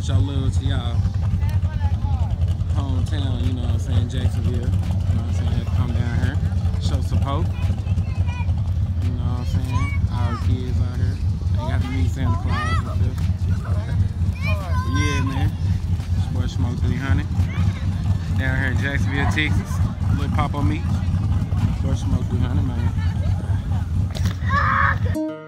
show love to y'all hometown, you know what I'm saying, Jacksonville. You know what I'm saying? Had to come down here, show support. You know what I'm saying? All the kids out here. They got to meet Santa Claus and stuff. But yeah, man. It's your boy Smoke 300. Down here in Jacksonville, Texas. Little Papa meet. Boy Smoke 300, man.